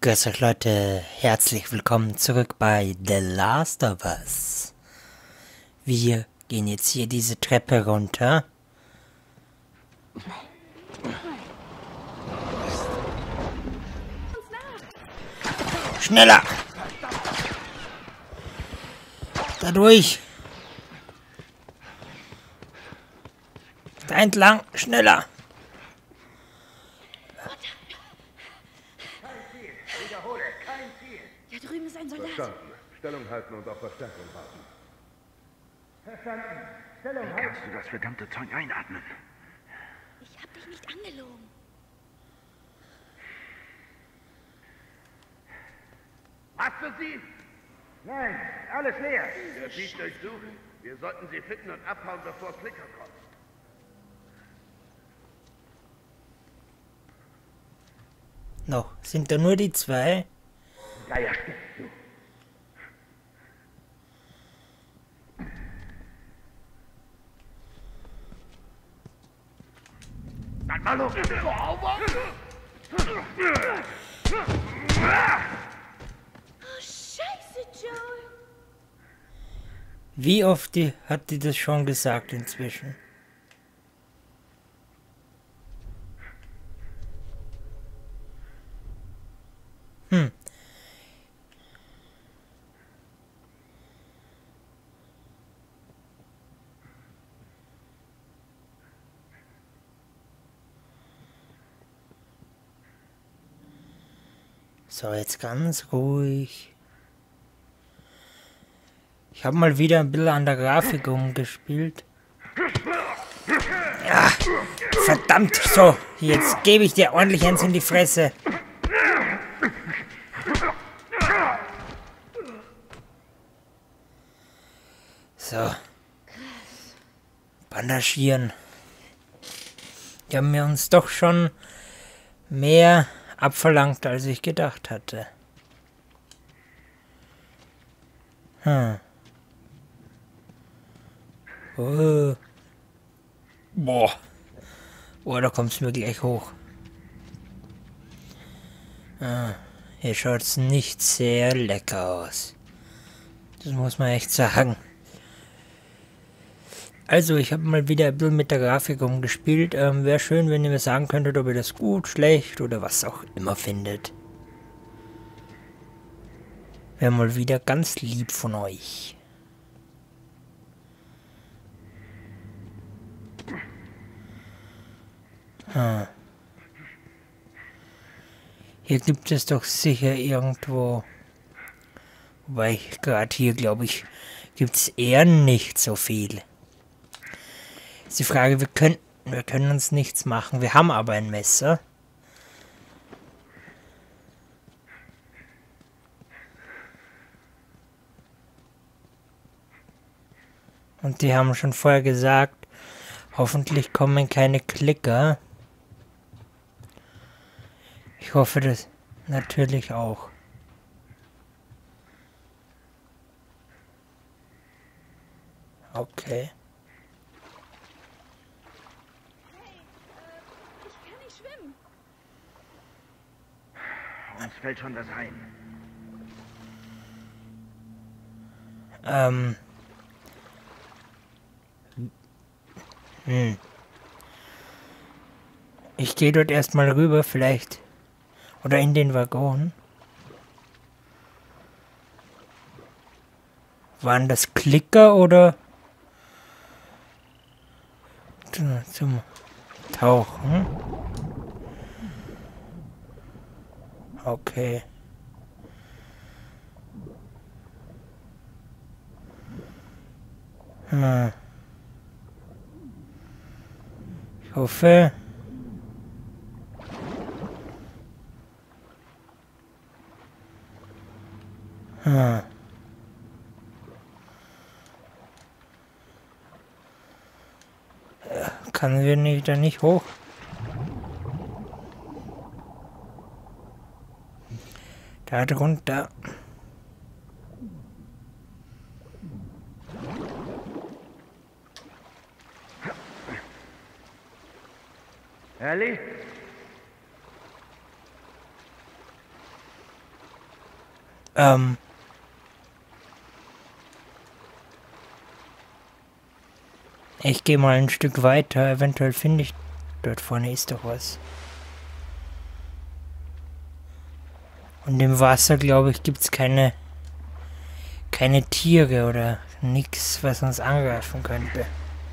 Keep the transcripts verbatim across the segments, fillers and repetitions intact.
Grüß euch Leute, herzlich willkommen zurück bei The Last of Us. Wir gehen jetzt hier diese Treppe runter. Schneller! Da durch! Da entlang! Schneller! Wiederhole, kein Ziel. Da drüben ist ein Soldat. Verstanden. Stellung halten und auf Verstärkung warten. Verstanden. Stellung Wie halten. kannst du das verdammte Zeug einatmen? Ich hab dich nicht angelogen. Was für Sie? Nein, alles leer. Der Viech durchsucht. Wir sollten sie finden und abhauen, bevor Klicker kommt. Noch, sind da nur die zwei? Geier steckst du. Dann mal los. Oh, Scheiße, Joel. Wie oft die, hat die das schon gesagt inzwischen? Hm. So, jetzt ganz ruhig. Ich habe mal wieder ein bisschen an der Grafik umgespielt. Ja, verdammt, so, jetzt gebe ich dir ordentlich eins in die Fresse. So. Bandagieren. Die haben mir uns doch schon mehr abverlangt, als ich gedacht hatte. Hm. Oh. Boah. Boah, da kommt es mir gleich hoch. Ah, hier schaut es nicht sehr lecker aus. Das muss man echt sagen. Also, ich habe mal wieder ein bisschen mit der Grafik umgespielt. Ähm, wäre schön, wenn ihr mir sagen könntet, ob ihr das gut, schlecht oder was auch immer findet. Wäre mal wieder ganz lieb von euch. Hm. Hier gibt es doch sicher irgendwo... Wobei, gerade hier, glaube ich, gibt es eher nicht so viel. Ist die Frage, wir können, wir können uns nichts machen. Wir haben aber ein Messer. Und die haben schon vorher gesagt, hoffentlich kommen keine Klicker. Ich hoffe das natürlich auch. Okay. Ich kann nicht schwimmen. Uns fällt schon was ein. Ähm. Hm. Ich gehe dort erstmal rüber, vielleicht. Oder in den Waggon. Waren das Klicker oder zum Tauchen? Okay. Hm. Ich hoffe... Hm. Kann wir nicht da nicht hoch? Da drunter. Ellie? Ähm. Ich gehe mal ein Stück weiter. Eventuell finde ich... Dort vorne ist doch was. Und im Wasser, glaube ich, gibt es keine... keine Tiere oder nichts, was uns angreifen könnte.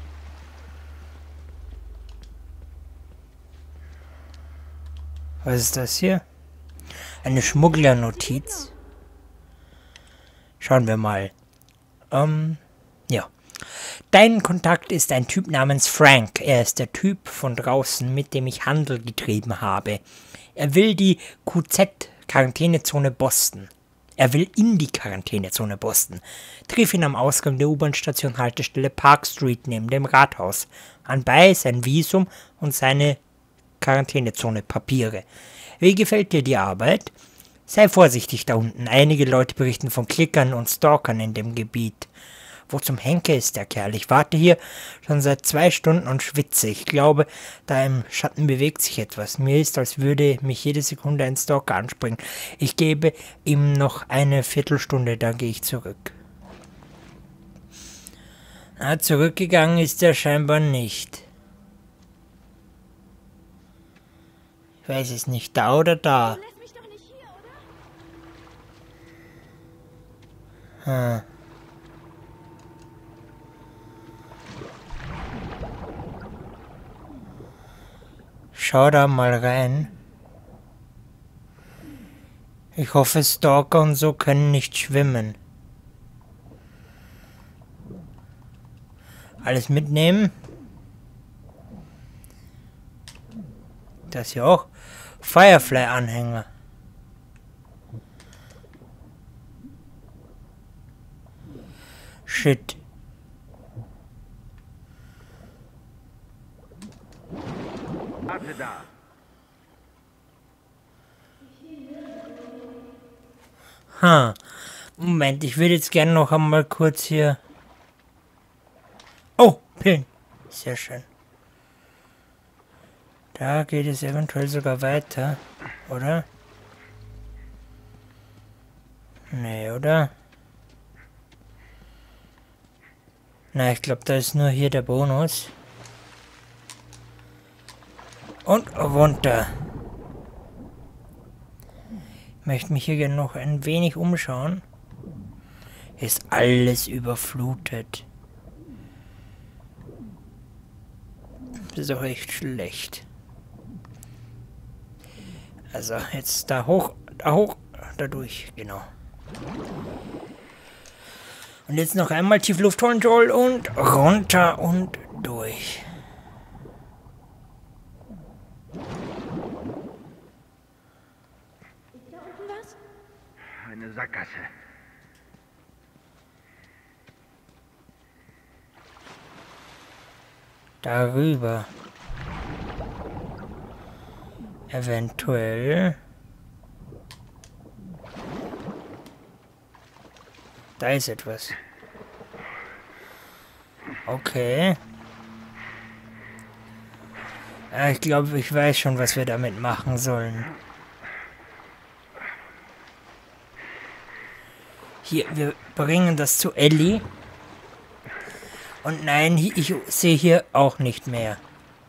Was ist das hier? Eine Schmugglernotiz. Schauen wir mal. Ähm, ja. Dein Kontakt ist ein Typ namens Frank. Er ist der Typ von draußen, mit dem ich Handel getrieben habe. Er will die Q Z-Quarantänezone Boston. Er will in die Quarantänezone Boston. Triff ihn am Ausgang der U-Bahn-Station Haltestelle Park Street neben dem Rathaus. Anbei sein Visum und seine Quarantänezone-Papiere. Wie gefällt dir die Arbeit? Sei vorsichtig da unten. Einige Leute berichten von Klickern und Stalkern in dem Gebiet. Wo zum Henker ist der Kerl? Ich warte hier schon seit zwei Stunden und schwitze. Ich glaube, da im Schatten bewegt sich etwas. Mir ist, als würde mich jede Sekunde ein Stalker anspringen. Ich gebe ihm noch eine Viertelstunde, dann gehe ich zurück. Na, zurückgegangen ist er scheinbar nicht. Ich weiß es nicht, da oder da? Du lässt mich doch nicht hier, oder? Hm. Schau da mal rein. Ich hoffe, Stalker und so können nicht schwimmen. Alles mitnehmen. Das hier auch. Firefly-Anhänger. Shit. Warte da. Ha. Moment, ich würde jetzt gerne noch einmal kurz hier... Oh, Pillen. Sehr schön. Da geht es eventuell sogar weiter, oder? Nee, oder? Na, ich glaube, da ist nur hier der Bonus. Und runter. Ich möchte mich hier gerne noch ein wenig umschauen. Hier ist alles überflutet. Das ist doch echt schlecht. Also, jetzt da hoch, da hoch, da durch, genau. Und jetzt noch einmal Tiefluft holen und runter und durch. Ist da unten was? Eine Sackgasse. Darüber. Eventuell. Da ist etwas. Okay. Ja, ich glaube, ich weiß schon, was wir damit machen sollen. Hier, wir bringen das zu Ellie. Und nein, ich sehe hier auch nicht mehr.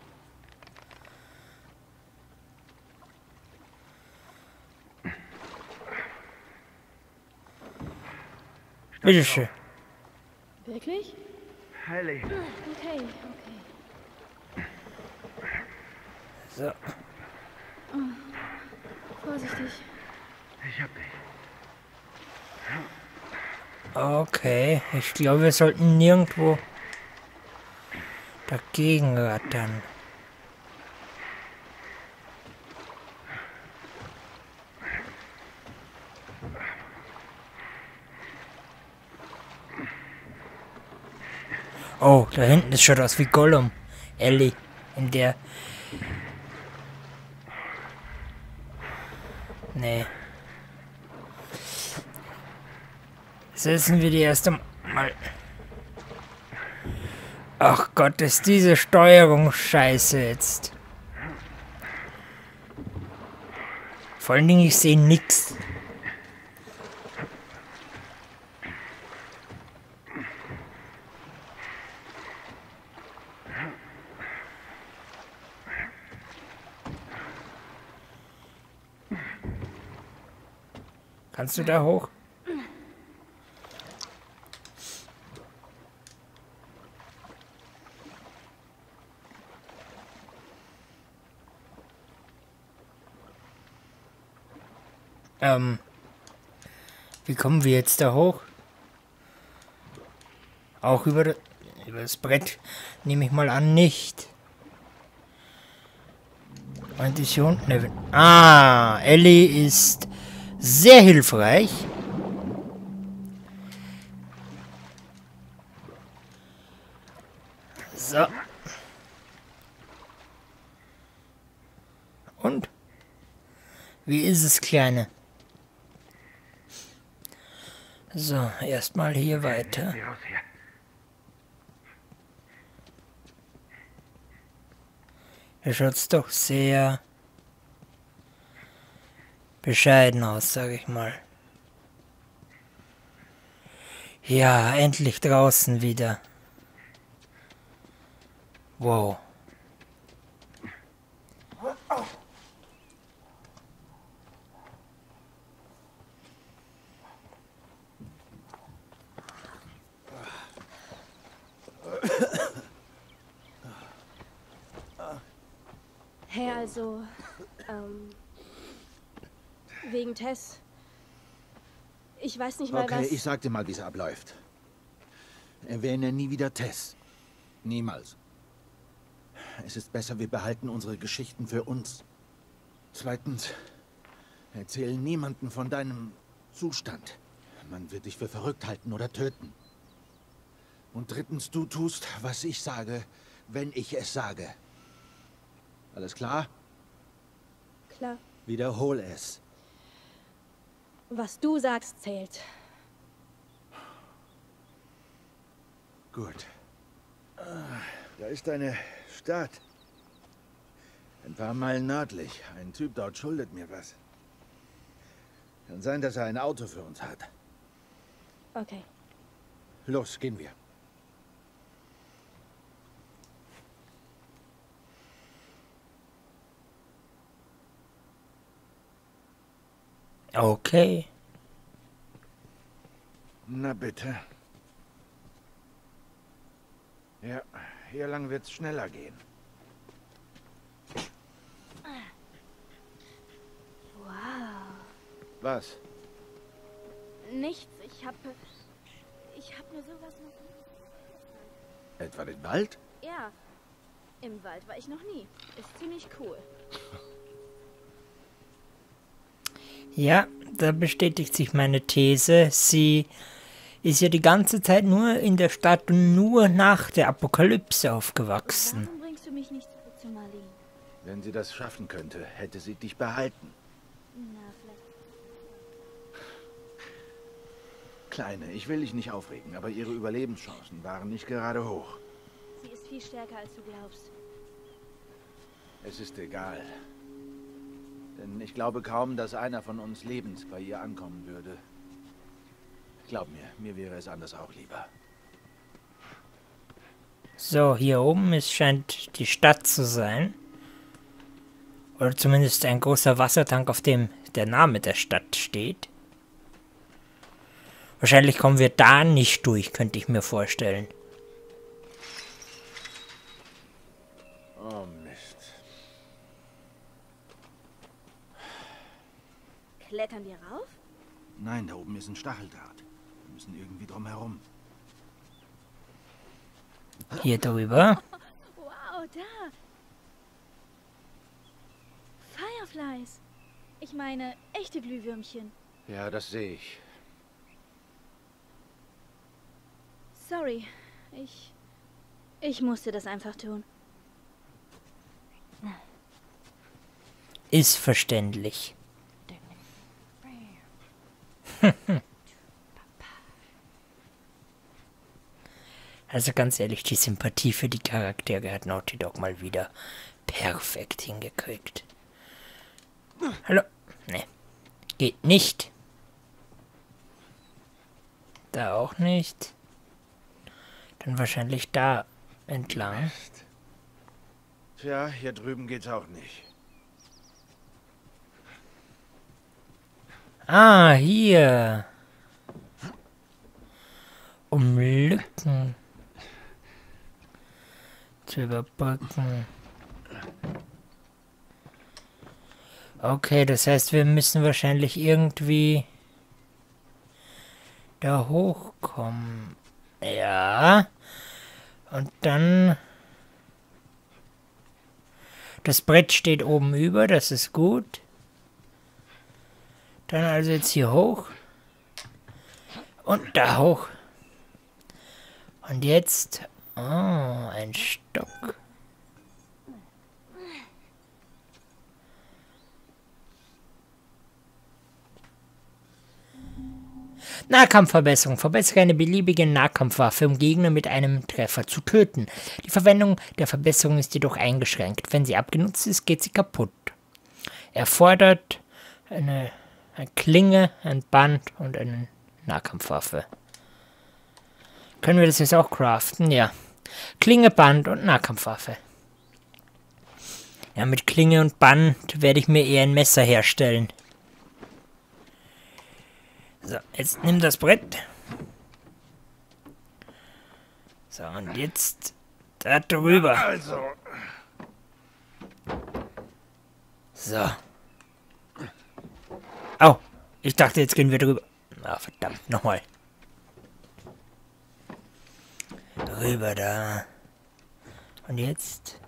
Bitteschön. Wirklich? Ellie. Okay, okay. So. Vorsichtig. Ich hab dich. Okay, ich glaube, wir sollten nirgendwo dagegen rattern. Oh, da hinten ist schon aus wie Gollum. Ellie, in der... Nee. Setzen wir die erst einmal... Ach Gott, ist diese Steuerung scheiße jetzt. Vor allen Dingen, ich sehe nix. Kannst du da hoch? Ähm, wie kommen wir jetzt da hoch? Auch über, das, über das Brett nehme ich mal an, nicht. Und ist hier unten. Ne, ah, Ellie ist sehr hilfreich. So. Und? Wie ist es, Kleine? So, erstmal hier weiter. Geh raus hier. Hier schaut's doch sehr bescheiden aus, sag ich mal. Ja, endlich draußen wieder. Wow. Hey, also, ähm, wegen Tess. Ich weiß nicht mal, Okay, was... ich sag dir mal, wie es abläuft. Erwähne nie wieder Tess. Niemals. Es ist besser, wir behalten unsere Geschichten für uns. Zweitens, erzähl niemanden von deinem Zustand. Man wird dich für verrückt halten oder töten. Und drittens, du tust, was ich sage, wenn ich es sage. Alles klar? Klar. Wiederhol es. Was du sagst, zählt. Gut. Da ist eine Stadt. Ein paar Meilen nördlich. Ein Typ dort schuldet mir was. Kann sein, dass er ein Auto für uns hat. Okay. Los, gehen wir. Okay. Na bitte. Ja, hier lang wird's schneller gehen. Wow. Was? Nichts. Ich hab... Ich hab nur sowas noch... Etwa den Wald? Ja. Im Wald war ich noch nie. Ist ziemlich cool. Ja, da bestätigt sich meine These. Sie ist ja die ganze Zeit nur in der Stadt und nur nach der Apokalypse aufgewachsen. Warum bringst du mich nicht zurück zu Marlene? Wenn sie das schaffen könnte, hätte sie dich behalten. Na, vielleicht... Kleine, ich will dich nicht aufregen, aber ihre Überlebenschancen waren nicht gerade hoch. Sie ist viel stärker, als du glaubst. Es ist egal. Denn ich glaube kaum, dass einer von uns lebend bei ihr ankommen würde. Glaub mir, mir wäre es anders auch lieber. So, hier oben ist, scheint die Stadt zu sein. Oder zumindest ein großer Wassertank, auf dem der Name der Stadt steht. Wahrscheinlich kommen wir da nicht durch, könnte ich mir vorstellen. Oh Mist. Klettern wir rauf? Nein, da oben ist ein Stacheldraht. Wir müssen irgendwie drum herum. Hier drüber. Wow, da. Fireflies. Ich meine, echte Glühwürmchen. Ja, das sehe ich. Sorry. Ich... Ich musste das einfach tun. Ist verständlich. Also ganz ehrlich, die Sympathie für die Charaktere hat Naughty Dog mal wieder perfekt hingekriegt. Hallo? Ne. Geht nicht. Da auch nicht. Dann wahrscheinlich da entlang. Tja, hier drüben geht's auch nicht. Ah, hier. Um Lücken zu überbrücken. Okay, das heißt, wir müssen wahrscheinlich irgendwie da hochkommen. Ja. Und dann... Das Brett steht oben über, das ist gut. Dann also jetzt hier hoch. Und da hoch. Und jetzt... Oh, ein Stock. Nahkampfverbesserung. Verbessere eine beliebige Nahkampfwaffe, um Gegner mit einem Treffer zu töten. Die Verwendung der Verbesserung ist jedoch eingeschränkt. Wenn sie abgenutzt ist, geht sie kaputt. Erfordert eine, eine Klinge, ein Band und eine Nahkampfwaffe. Können wir das jetzt auch craften? Ja. Klinge, Band und Nahkampfwaffe. Ja, mit Klinge und Band werde ich mir eher ein Messer herstellen. So, jetzt nimm das Brett. So, und jetzt da drüber. Also. So. Au, ich dachte, jetzt gehen wir drüber. Ah, verdammt, nochmal. Rüber da. Und jetzt?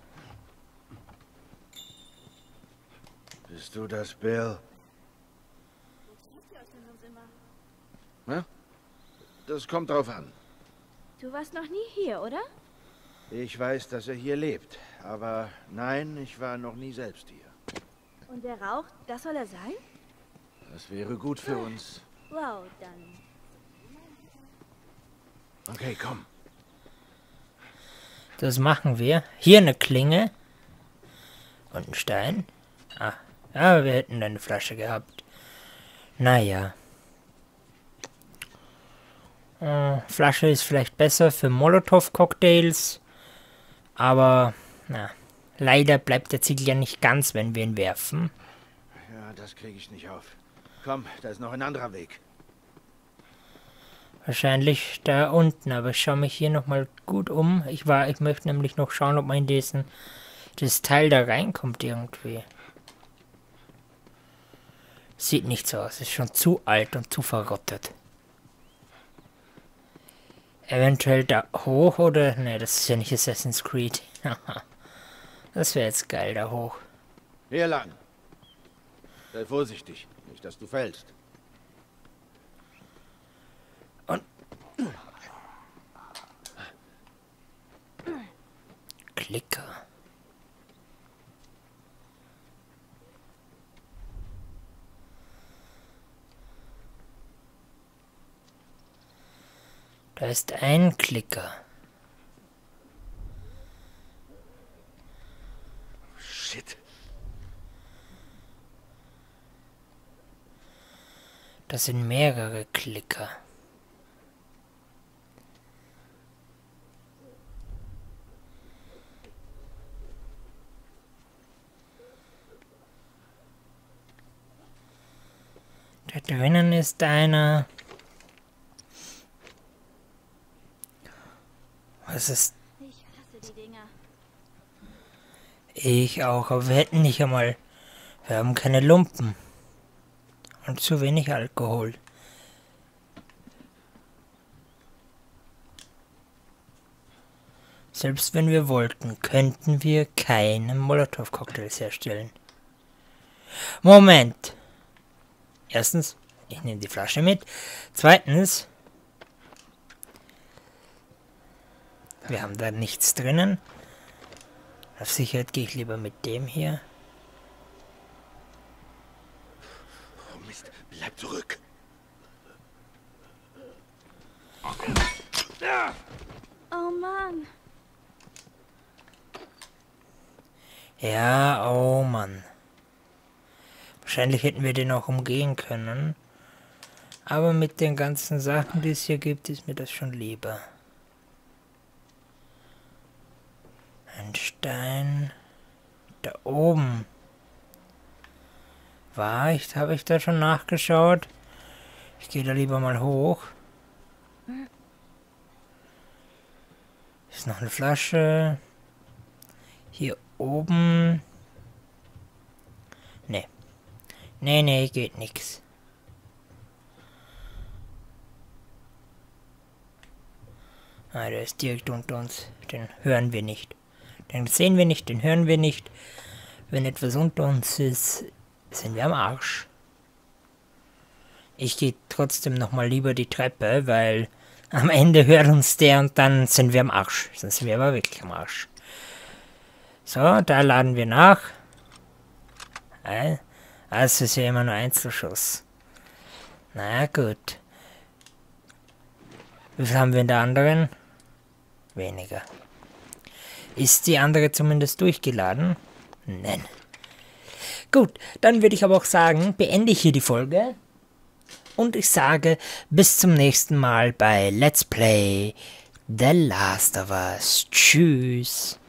Bist du das, Bill? Na? Das kommt drauf an. Du warst noch nie hier, oder? Ich weiß, dass er hier lebt. Aber nein, ich war noch nie selbst hier. Und der Rauch, das soll er sein? Das wäre gut für uns. Wow, dann... Okay, komm. Das machen wir. Hier eine Klinge. Und ein Stein. Ah, ja, wir hätten eine Flasche gehabt. Naja. Äh, Flasche ist vielleicht besser für Molotow-Cocktails. Aber, na, leider bleibt der Ziegel ja nicht ganz, wenn wir ihn werfen. Ja, das kriege ich nicht auf. Komm, da ist noch ein anderer Weg. Wahrscheinlich da unten, aber ich schaue mich hier nochmal gut um. Ich war, ich möchte nämlich noch schauen, ob man in diesen, das Teil da reinkommt irgendwie. Sieht nicht so aus, ist schon zu alt und zu verrottet. Eventuell da hoch oder... Ne, das ist ja nicht Assassin's Creed. Das wäre jetzt geil, da hoch. Hier lang. Sei vorsichtig, nicht, dass du fällst. Und... Klicker. Da ist ein Klicker. Shit. Das sind mehrere Klicker. Da drinnen ist einer. Was ist... Ich hasse die Dinger. Ich auch, aber wir hätten nicht einmal... Wir haben keine Lumpen. Und zu wenig Alkohol. Selbst wenn wir wollten, könnten wir keine Molotow-Cocktails herstellen. Moment! Erstens, ich nehme die Flasche mit. Zweitens, wir haben da nichts drinnen. Auf Sicherheit gehe ich lieber mit dem hier. Oh Mist, bleib zurück. Oh Mann. Ja, oh Mann. Wahrscheinlich hätten wir den auch umgehen können. Aber mit den ganzen Sachen, die es hier gibt, ist mir das schon lieber. Ein Stein. Da oben. War ich, habe ich da schon nachgeschaut? Ich gehe da lieber mal hoch. Ist noch eine Flasche. Hier oben. Nee. Nee, nee, geht nix. Ah, der ist direkt unter uns. Den hören wir nicht. Den sehen wir nicht, den hören wir nicht. Wenn etwas unter uns ist, sind wir am Arsch. Ich gehe trotzdem nochmal lieber die Treppe, weil am Ende hört uns der und dann sind wir am Arsch. Dann sind wir aber wirklich am Arsch. So, da laden wir nach. Es ist ja immer nur Einzelschuss. Na gut. Wie viel haben wir in der anderen? Weniger. Ist die andere zumindest durchgeladen? Nein. Gut, dann würde ich aber auch sagen, beende ich hier die Folge. Und ich sage bis zum nächsten Mal bei Let's Play The Last of Us. Tschüss.